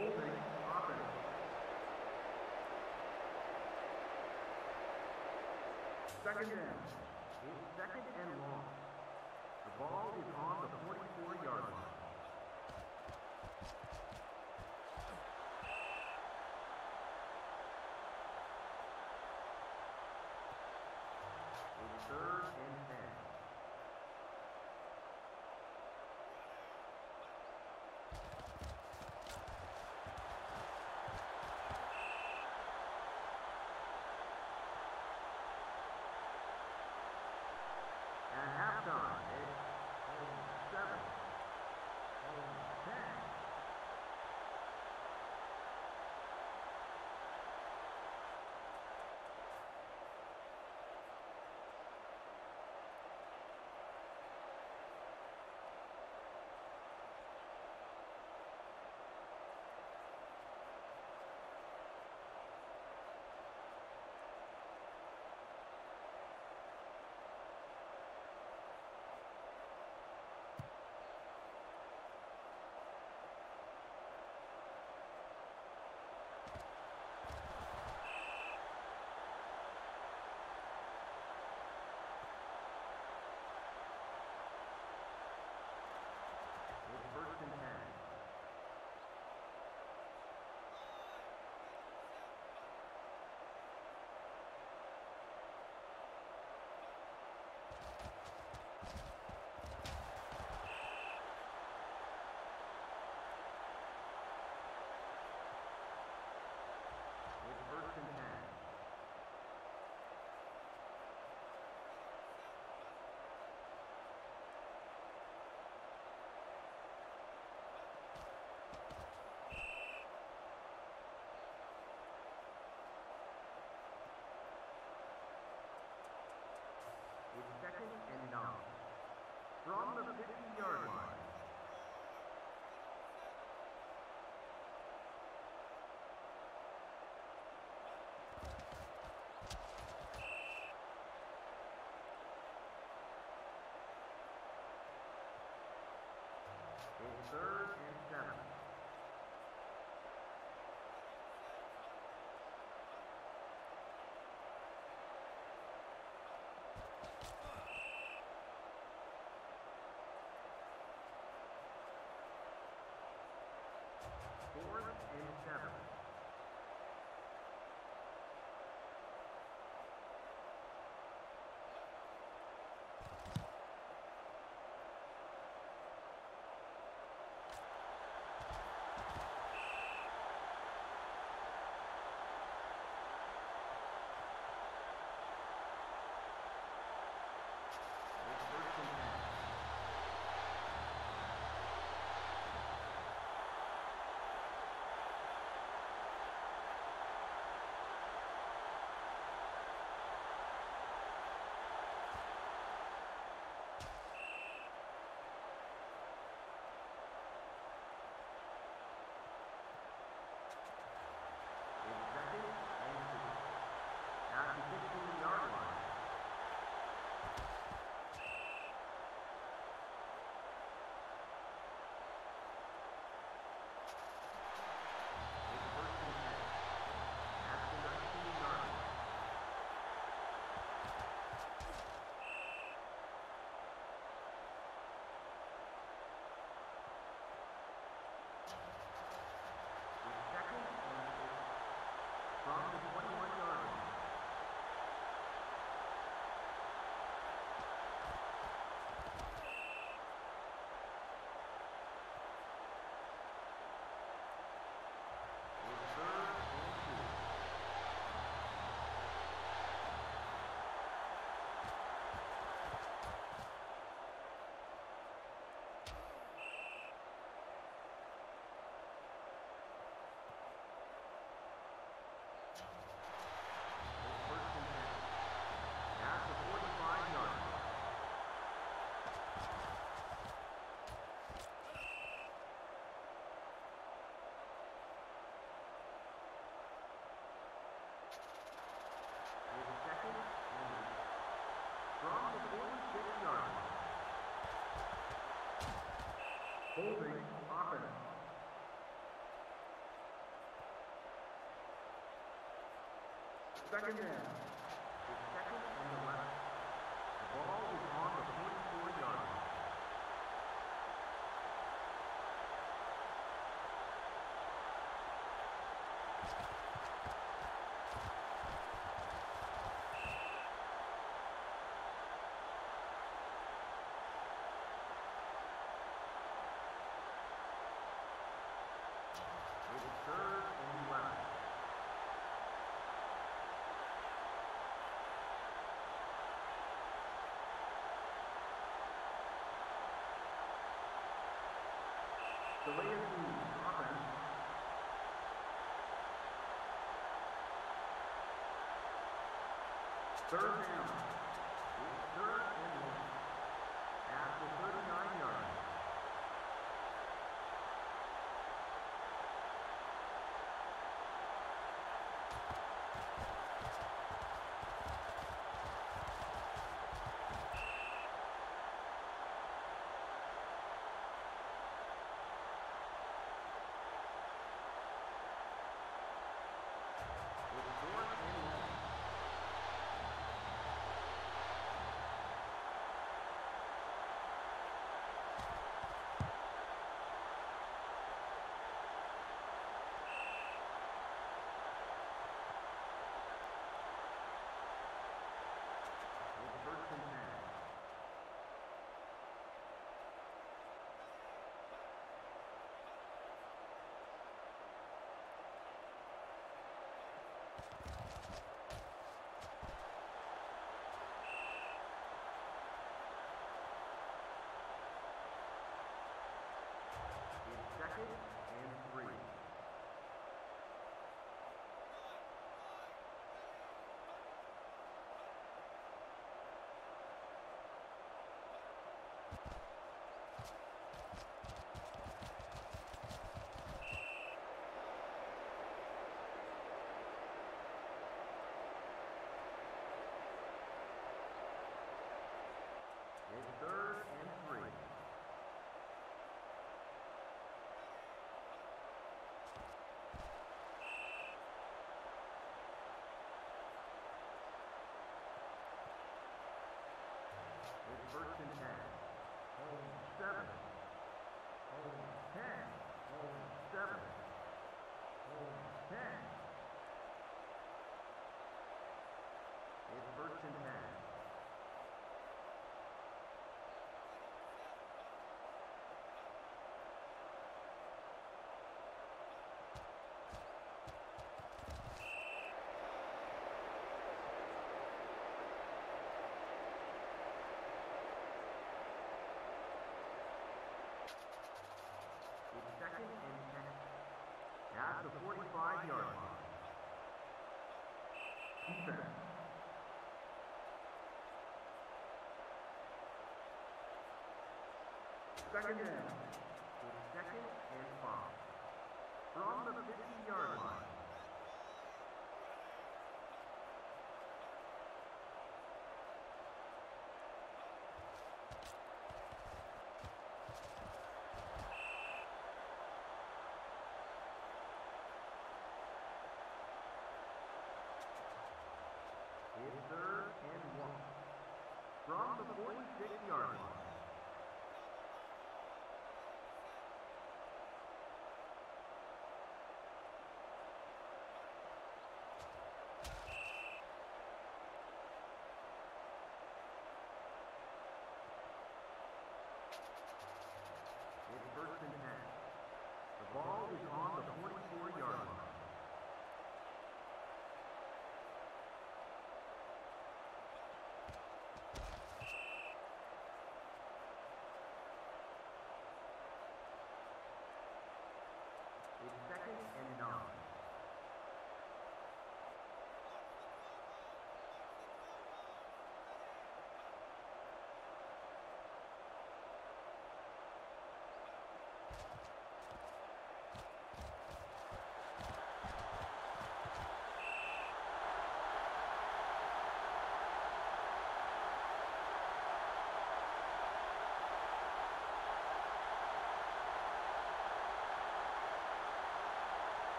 Holding offense. Second down. It's second and long. The ball is on the 44-yard line. It's third and 10. At halftime, it's 7, 10. First and 10. It's first and 10. It's second and 9. From the 50-yard line. It's third and 7. Fourth and 7. At the 15-yard line. It's first and 10. At the 19-yard line. It's second and 6 from the 21-yard line. At the 45-yard line. It's second and 8 from the 46-yard line. Holding offense. Second down. It's second and 11. The ball is on the 44-yard line. It's third and 11. Delay of game, offense. Third down. It's third and 1. At the 39-yard line. It's fourth and 1. It's first and 10. It's second and 3. It's third and 3. It's first and 10. Hold 7. Hold 10. Hold 7. Hold 10. It's first and 10. It's second and 10. At the 45-yard line. Defense. Second down. It's second and 5. From the 50-yard line. It's third and 1. From the 46-yard line. It's first and 10. The ball is on the 44-yard line. It's second and 9.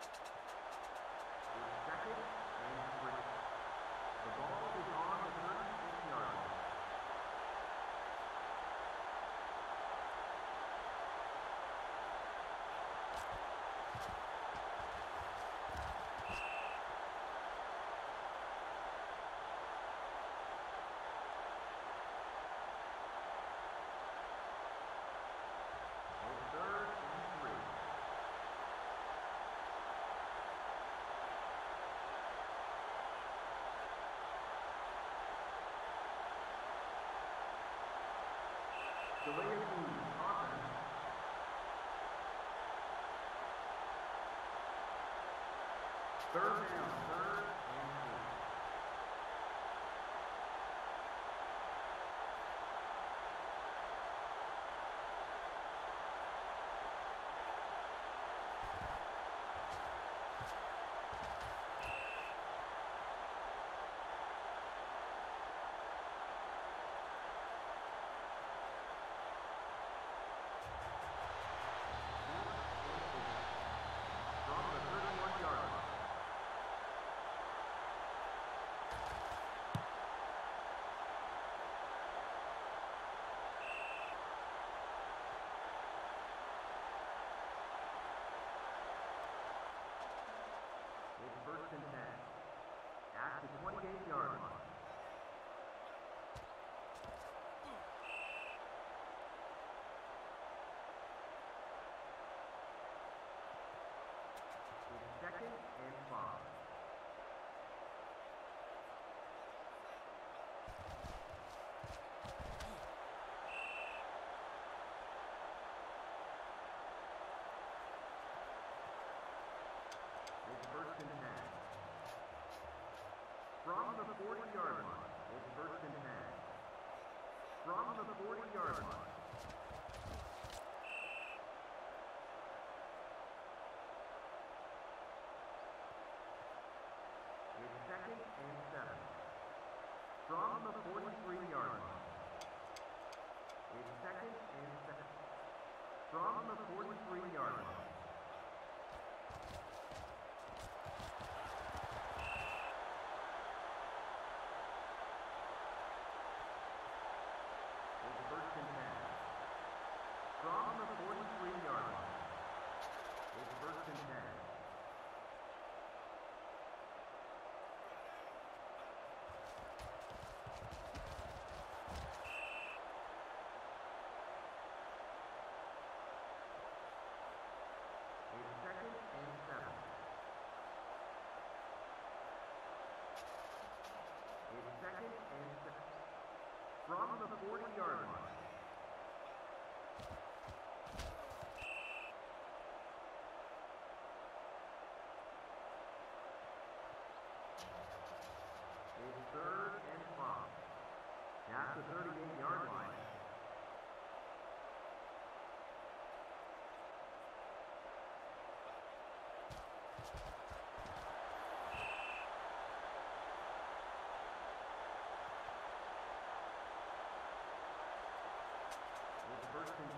It's second and 3. The ball is on the 36-yard line. Delay of game, offense. Third down, third and 8. From the 31-yard line. It's first and 10. At the 28-yard line. It's second and 5. It's first and 10. From the 40-yard line. It's first and 10. From the 40-yard line. It's second and 7. From the 43-yard line. It's second and 7. From the 43-yard line. It's first and 10. From the 43-yard line. It's first and 10. It's second and 7. It's second and 7. From the 40-yard line. It's third and 5. At the 38-yard line. It's first and 10.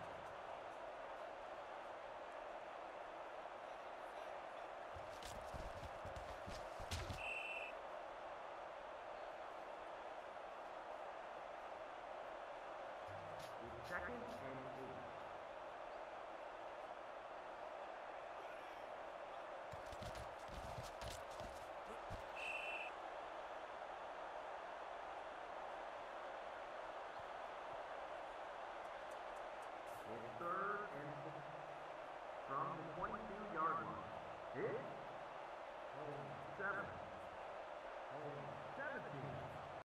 It's second and 8. It's third and 6. From the 22-yard line. It's